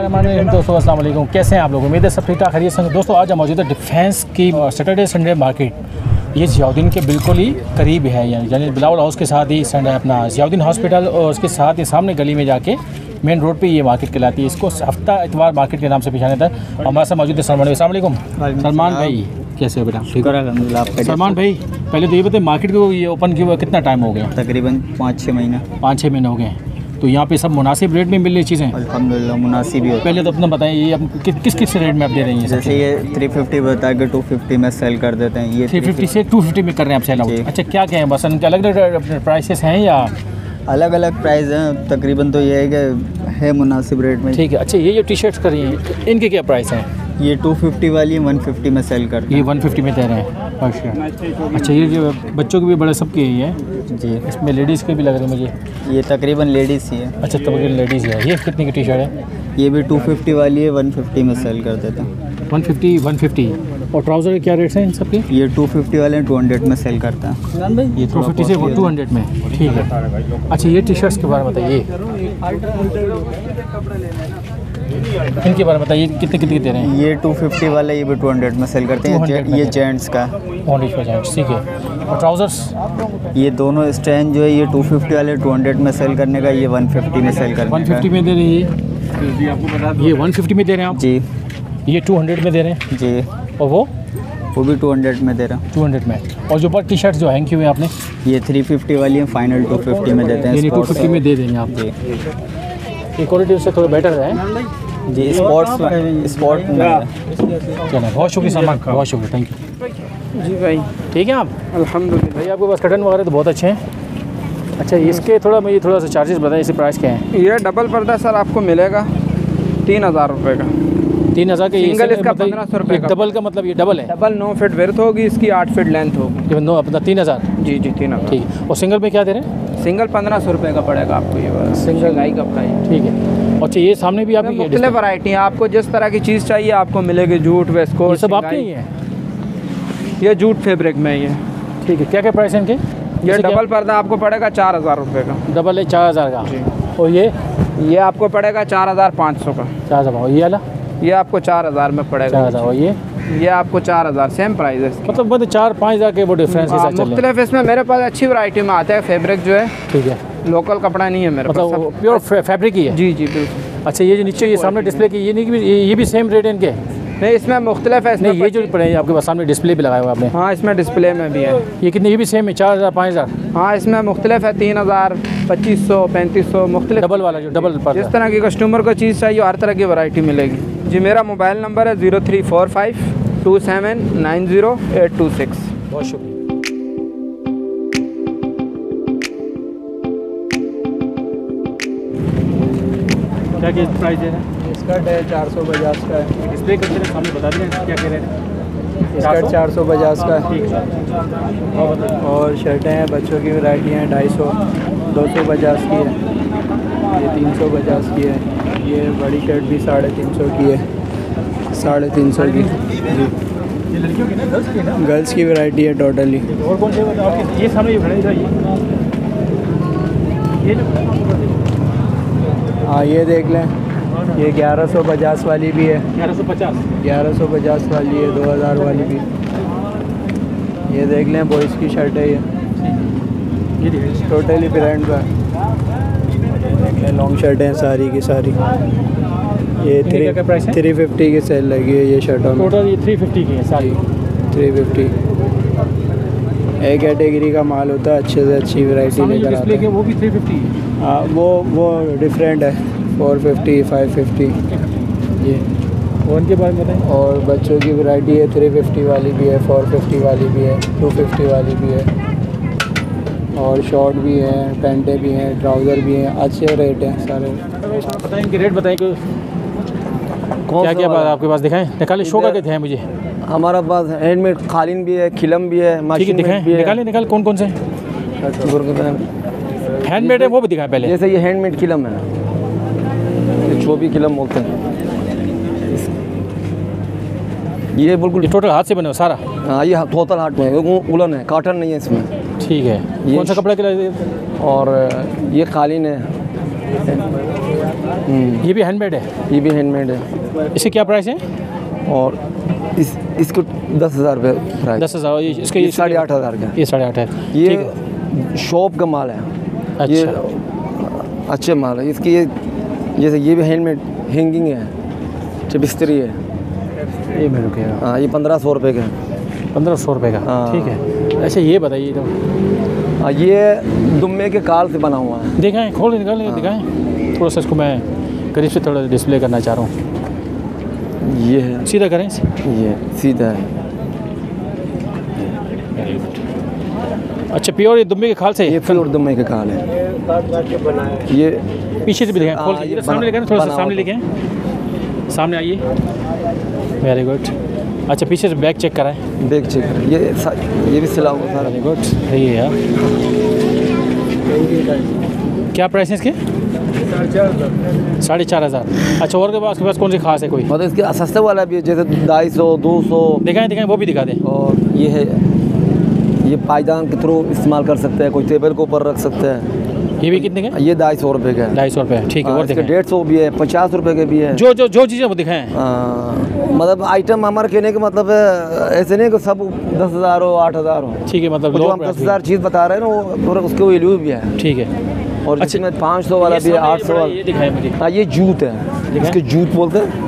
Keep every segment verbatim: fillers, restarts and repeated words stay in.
बिस्मिल्लाहिर्रहमानिर्रहीम। दोस्तों अस्सलाम वालेकुम, कैसे हैं आप लोग? उम्मीद है सब ठीक ठाक खैरियत से। दोस्तों आज हम मौजूद है डिफेंस की सैटरडे संडे मार्केट। ये ज़ियाउद्दीन के बिल्कुल ही करीब है, यानी बिलावल हाउस के साथ ही संडे अपना ज़ियाउद्दीन हॉस्पिटल और उसके साथ ही सामने गली में जाके मेन रोड पे ये मार्केट कहलाती है। इसको हफ्ता इतवार मार्केट के नाम से पहचाना जाता है। हमारे साथ मौजूद है सलमान भाई। अस्सलाम वालेकुम सलमान भाई, कैसे हो बेटा? शुक्र अल्हम्दुलिल्लाह। सलमान भाई पहले तो ये बताइए, मार्केट को ये ओपन किए हुए कितना टाइम हो गया? तकरीबन पाँच छः महीना पाँच छः महीने हो गए। तो यहाँ पे सब मुनासिब रेट में मिल रही चीज़ें? अल्हम्दुलिल्लाह मुनासिब ही होता है। पहले तो अपना बताइए, ये आप कि, किस किस रेट में आप दे रही हैं? जैसे ये थ्री फिफ्टी बता के टू फिफ्टी में सेल कर देते हैं। ये थ्री फिफ्टी से टू फिफ्टी में कर रहे हैं आप सेल आउट? अच्छा, क्या क्या है बस इनके अलग अलग प्राइसेस हैं या अलग अलग प्राइस हैं? तकरीबन तो ये है कि है मुनासिब रेट में। ठीक है। अच्छा, ये जो टी शर्ट्स कर रही हैं इनके क्या प्राइस हैं? ये टू फिफ्टी वाली वन फिफ्टी में सेल करते हैं। ये वन फिफ्टी में दे रहे हैं। अच्छा अच्छा, ये जो बच्चों के भी बड़े सबके ही है जी। इसमें लेडीज़ के भी लग रहे हैं मुझे। ये तकरीबन लेडीज़ ही है। अच्छा, तब लेडीज़ है। ये कितने की टी शर्ट है? ये भी टू फिफ्टी वाली है, वन फिफ्टी में सेल कर देते हैं। One fifty one fifty. और ट्राउज़र के क्या रेट्स हैं इन सबके? ये टू फिफ्टी वाले टू हंड्रेड में सेल करता है। ये टू फिफ्टी से टू हंड्रेड में। ठीक है। अच्छा, ये टी शर्ट्स के बारे में बताइए, इनके बारे में बताइए कितने कितने दे रहे हैं? ये टू फिफ्टी वाला, ये भी टू हंड्रेड में सेल करते हैं। ये जेंट्स का जेंट्स। ठीक है। और ट्राउज़र्स? ये दोनों स्टैंड जो है ये टू फिफ्टी वाले टू हंड्रेड में सेल करने का, ये वन फिफ्टी में सेल करने का। वन फिफ्टी में दे रहे हैं ये वन फिफ्टी में दे रहे हैं आप जी। ये टू हंड्रेड में दे रहे हैं जी। और वो वो भी टू हंड्रेड में दे रहा हूँ। टू हंड्रेड में। और जो पर टी शर्ट जो हैंग की हुई है आपने, ये थ्री फिफ्टी वाली है, फाइनल टू फिफ्टी में देते हैं। टू फिफ्टी में दे देंगे आप जी। ये क्वालिटी उससे थोड़ा बेटर है जी। स्पोर्ट्स में स्पोर्ट में चलो, बहुत शुक्रिया सलमान, बहुत शुक्रिया, थैंक यू जी भाई। ठीक है आप? अल्हम्दुलिल्लाह। भाई आपके पास कटन वगैरह तो बहुत अच्छे हैं। अच्छा, इसके थोड़ा मुझे थोड़ा सा चार्जेस बताएं, इसे प्राइस क्या है? ये डबल पर्दा सर आपको मिलेगा तीन हज़ार रुपये का। तीन हज़ार के? सिंगल इसका पंद्रह सौ रुपये का। डबल का मतलब ये डबल है? डबल नौ फीट विड्थ होगी, इसकी आठ फीट लेंथ होगी। नौ अपना तीन हज़ार? जी जी तीन हज़ार। ठीक है। और सिंगल में क्या दे रहे हैं? सिंगल पंद्रह सौ रुपये का पड़ेगा आपको। ये बस सिंगल गाई का प्राइस। ठीक है। अच्छा, ये सामने भी आपकी मुख्तलिफ वैरायटी है, आपको जिस तरह की चीज़ चाहिए आपको मिलेगी। जूट, वेस्कोट, ये सब आपके ही हैं? ये जूट फैब्रिक में ये। ठीक है। क्या क्या प्राइस है इनके? ये डबल पर्दा आपको पड़ेगा चार हज़ार रुपये का। डबल है चार हज़ार का जी। और ये ये आपको पड़ेगा चार हज़ार पाँच सौ का। चार हज़ार। और ये वाला? ये आपको चार हज़ार में पड़ेगा। चार हज़ार। और ये ये आपको चार हज़ार। सेम प्राइस है इसकी। मतलब मतलब चार पाँच हज़ार के वो डिफरेंस के साथ चल रहे हैं। मुख्तलिफ इसमें मेरे पास अच्छी वैरायटी में आता है। फैब्रिक जो है ठीक है, लोकल कपड़ा नहीं है मेरे पास, मतलब प्योर फैब्रिक ही है? जी जी बिल्कुल। अच्छा, ये जो नीचे ये सामने डिस्प्ले की, ये नहीं कि ये भी सेम रेट है इनके? नहीं, इसमें मुख्तलिफ है। इसमें नहीं, ये जो पड़े आपके पास सामने डिस्प्ले भी लगाया हुआ आपने? हाँ, इसमें डिस्प्ले में भी है। ये कितने? ये भी सेम है चार हज़ार पाँच हज़ार? हाँ, इसमें मुख्तलिफ है। तीन हज़ार पच्चीस सौ पैंतीस सौ मुख्तलिफ। डबल वाला जो डबल पर जिस तरह की कस्टमर को चीज़ चाहिए हर तरह की वैरायटी मिलेगी जी। मेरा मोबाइल नंबर है zero three four five two seven nine zero eight two six. बहुत शुक्रिया। क्या क्या प्राइस है? स्कर्ट है चार सौ पचास का है। डिस्प्ले करके सामने बता दें क्या कह रहे हैं? स्कर्ट चार सौ पचास का है। और शर्टें हैं बच्चों की वैरायटी हैं ढाई सौ, दो सौ पचास की है, ये तीन सौ पचास की है। ये बड़ी शर्ट भी साढ़े तीन सौ की है, साढ़े तीन सौ की जी। ये लड़कियों की ना, गर्ल्स की ना? गर्ल्स की वैरायटी है टोटली। और कौन से आपके? ये सामने ये खड़े हैं ये हाँ, ये देख लें, ये ग्यारह सौ पचास वाली भी है। ग्यारह सौ पचास? ग्यारह सौ पचास वाली है, दो हज़ार वाली भी। ये देख लें, बॉयज़ की शर्ट है ये, ये टोटली ब्रांड का। देख लें, लॉन्ग शर्ट हैं सारी की सारी। ये थ्री थ्री फिफ्टी की सेल लगी है ये शर्टों में। टोटल ये थ्री फिफ्टी की है सारी? Three fifty. ए कैटेगरी का माल होता है, अच्छे से अच्छी वैरायटी लेकर आता है। वो भी थ्री फिफ्टी है? हाँ, वो वो डिफरेंट है, फोर फिफ्टी फाइव फिफ्टी ये। और उनके बारे में बताएं। और बच्चों की वैरायटी है, थ्री फिफ्टी वाली भी है, फोर फिफ्टी वाली भी है, टू फिफ्टी वाली भी है। और शॉर्ट भी हैं, पैंटें भी हैं, ट्राउज़र भी हैं, अच्छे रेट हैं सारे। बताएं इनके रेट बताएं कि क्या क्या बात आपके पास दिखाएं? निकाले शो करके थे मुझे। हमारा पास हैंडमेड कालीन भी है, खिलम भी है, ठीक है दिखाएं, निकाले निकाले कौन कौन से हैंडमेड है वो भी दिखाएं पहले। जैसे ये हैंडमेड खिलम है, ये छोबी खिलम बोलते हैं। ये बिल्कुल ये टोटल हाथ से बने हो सारा? हाँ, ये टोटल हाथ में, उलन है, कॉटन नहीं है इसमें। ठीक है। कौन सा कपड़ा के लिए? और ये कालीन है, हम्म, ये भी हैंडमेड है, ये भी हैंडमेड है। इसके क्या प्राइस है? और इस इसको दस हज़ार रुपये प्राइस। दस हज़ार ये इसके ये साढ़े आठ हज़ार का। ये साढ़े आठ है। ठीक है। ये शॉप का माल है। ये अच्छा अच्छे माल है इसकी। ये जैसे ये भी हैंडमेड हैंगिंग है, चबिस्तरी है। ये मिल गया हाँ, ये पंद्रह सौ रुपये का है। पंद्रह सौ रुपये का। हाँ। ठीक है। अच्छा ये बताइए तो हाँ, ये दुम्बे के काल से बना हुआ है। दिखाएं, खोल के निकाल दिखाएं थोड़ा सा, इसको मैं करीब से थोड़ा डिस्प्ले करना चाह रहा हूँ। ये है, सीधा करें। ये सीधा है। Very good. अच्छा प्योर ये दुम्बे के खाल से? ये प्योर दुम्बे के काल है। ये पीछे से भी दिखाएं, खोल हाँ, के ये इधर सामने बना- लेके आना, थोड़ा सा बना सामने हुआ लेके आएं। सामने आइए। Very good. अच्छा पीछे से बैक चेक कराएं। देख चेक कर। ये सा- ये भी सिला हुआ सारा। Very good. सही है यार। क्या प्राइस है इसके? साढ़े चार हज़ार। अच्छा और के पास के पास कौन सी खास है कोई? मतलब इसके सस्ते वाला भी है, जैसे ढाई सौ दो सौ। दिखाएं दिखाएं वो भी दिखा दें। और ये है, ये पायदान के थ्रू इस्तेमाल कर सकते हैं, कोई टेबल के ऊपर रख सकते हैं। ये भी कितने के? ये ढाई सौ रुपये का है। ढाई सौ रुपये। ठीक है। हाँ, और इसके दिखाएं डेढ़ सौ भी है, पचास रुपये के भी है। जो जो जो चीज़ें वो दिखाएं। हाँ, मतलब आइटम हमारे कहने का मतलब है, ऐसे नहीं कि सब दस हज़ार हो आठ हज़ार हो। ठीक है, मतलब जो lower हम price दस हज़ार चीज़ बता रहे हैं ना, वो पूरा उसके वैल्यू भी है। ठीक है। और अच्छा, इसमें पाँच सौ वाला ये भी है, सामने आठ सौ ये वाला। दिखाएं मुझे। हाँ, ये जूत है, इसके जूत बोलते हैं।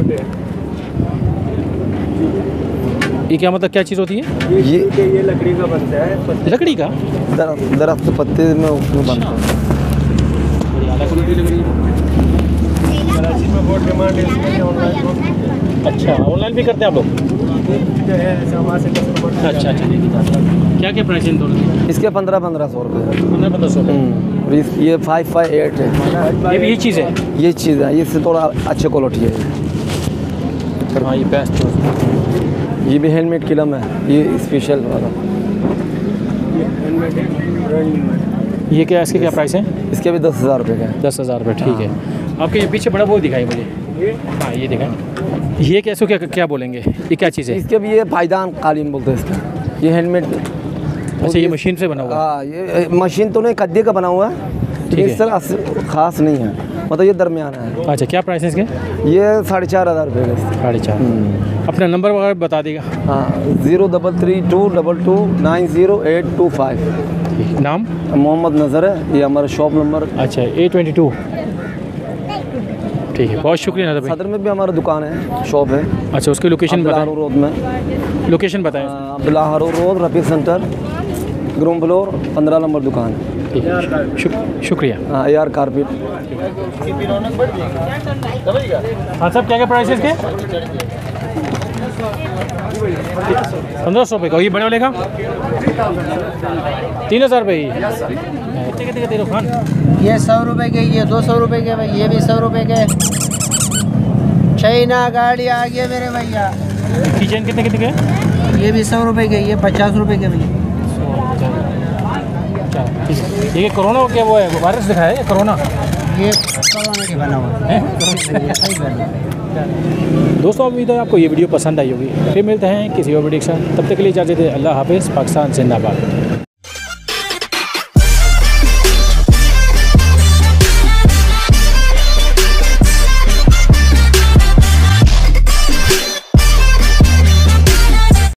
ये क्या मतलब क्या चीज़ होती है? ये ये लकड़ी का बनता है। लकड़ी का? दरख्त दरख्त के पत्ते में उसमें बनता है। बड़ी आला क्वालिटी लग रही है। कराची में बहुत डिमांड है इसमें, ऑनलाइन अच्छा ऑनलाइन भी करते हैं आप लोग? जो है ऐसे हमारे से कस्टमर। अच्छा अच्छा। क्या क्या प्राइस है इन दोनों की? इसके पंद्रह पंद्रह सौ रुपये। पंद्रह पंद्रह सौ रुपये। हम्म, और इस- ये फाइव फाइव एट है। ये भी ये चीज़ है? ये चीज़ है, इससे थोड़ा अच्छे क्वालिटी है। हाँ ये बेस्ट। ये भी हैंडमेड किलम है, ये स्पेशल वाला। ये क्या इसके क्या प्राइस है? इसके भी दस हज़ार रुपये का है। दस हज़ार रुपये। ठीक है। आपके ये पीछे बड़ा वो दिखाई मुझे। हाँ ये दिखाएं। ये कैसे क्या क्या बोलेंगे? ये क्या चीज़ है? इसके भी ये पायदान कालीन बोलते हैं इसका। ये हैंडमेड। अच्छा ये मशीन से बना हुआ है? हाँ, ये मशीन तो नहीं, कद्दे का बना हुआ है। ठीक है। इस तरह खास नहीं है, मतलब ये दरमियाना है। अच्छा क्या प्राइस है इसके? ये साढ़े चार हज़ार रुपये का इसका। साढ़े चार। अपना नंबर वगैरह बता देगा। हाँ, zero double three two double two nine zero eight two five. ठीक। नाम? मोहम्मद नज़र है, ये हमारा शॉप नंबर। अच्छा ए ट्वेंटी टू। ठीक है, बहुत शुक्रिया नज़र भाई। सदर में भी हमारा दुकान है, शॉप है। अच्छा उसकी लोकेशन अब्दुल्ला बताएं। रोड में। लोकेशन बताएं। Abdullah road, Rafiq centre, ground floor, पंद्रह नंबर दुकान। ठीक है, शुक, शुक्रिया। हाँ, ए आर कारपेट। हाँ साहब क्या क्या प्राइस है इसके? पंद्रह सौ रुपये का। ये बड़े वाले का? तीन हज़ार रुपये ही। कितने कितने का दे रहे हो खान? ये सौ रुपए के, ये दो सौ रुपए के भाई, ये भी सौ रुपए के। चाइना गाड़ी आ गया मेरे भैया। किचन कितने कितने के? ये भी सौ रुपए के, ये पचास रुपए के भैया। ये कोरोना को क्या वो है, वायरस दिखाया है कोरोना? ये कोरोना के बना हुआ है। सही बना। दोस्तों उम्मीद है आपको ये वीडियो पसंद आई होगी। फिर मिलते हैं किसी और वीडियो के साथ। तब तक के लिए इजाज़त है। अल्लाह हाफिज़। पाकिस्तान जिंदाबाद।